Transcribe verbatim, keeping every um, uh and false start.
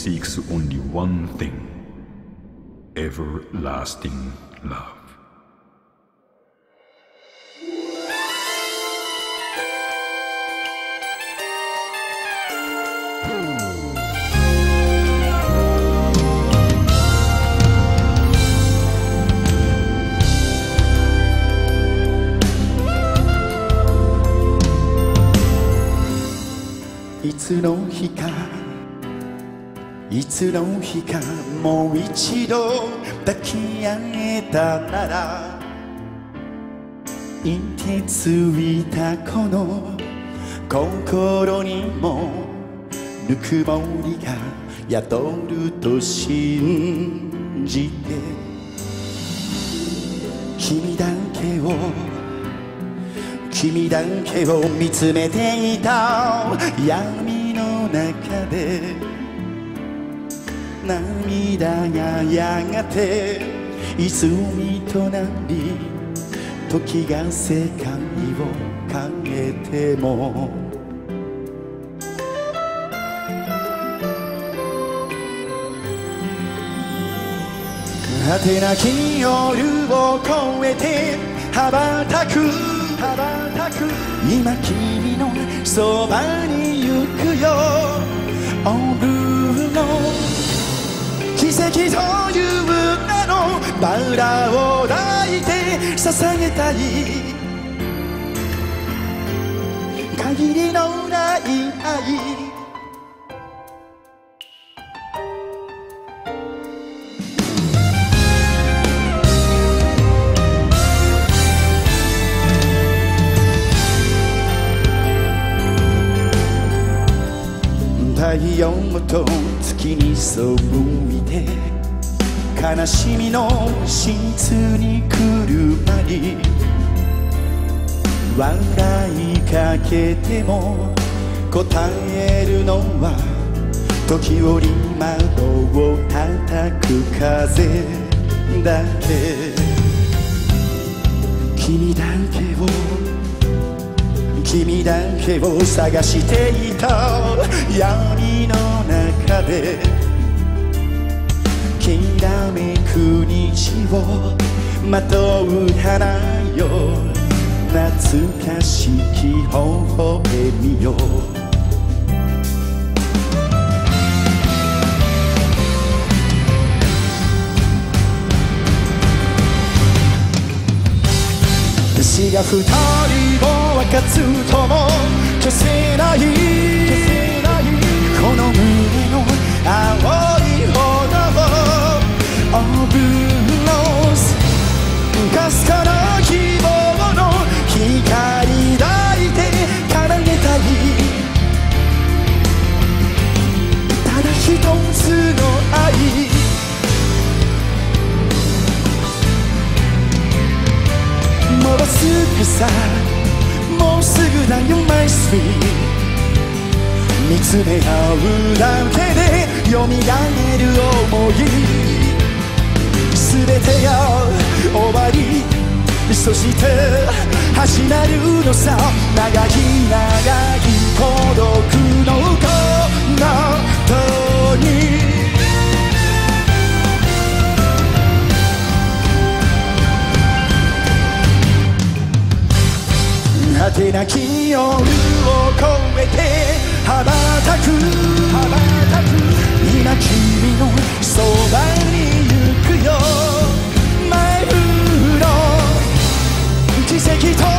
seeks only one thing: everlasting love. いつの日かいつの日かもう一度抱き合えたなら凍てついたこの心にもぬくもりが宿ると信じて君だけを君だけを見つめていた闇の中で涙がやがて泉となり時が世界を変えても果てなき夜を越えて羽ばたく今君のそばに行くよオーブルの奇跡という名のバラを抱いて捧げたい限りのない愛太陽と月に背いて悲しみの真実にくるまり笑いかけても答えるのは時折窓を叩く風だけ君だけを君だけを探していた闇の中できらめく虹をまとう花よ懐かしき微笑みよ死が二人を分かつとも消せないこの胸の青い炎オブロースかすかな希望の光抱いて叶えたいただ一つの愛もうすぐさもうすぐだよ My sweet 見つめ合うだけでよみがえる想い全てが終わりそして始まるのさ長い長い孤独のこのに果てなき夜を越えて羽ばたく今君のそばに行くよ前風の奇跡と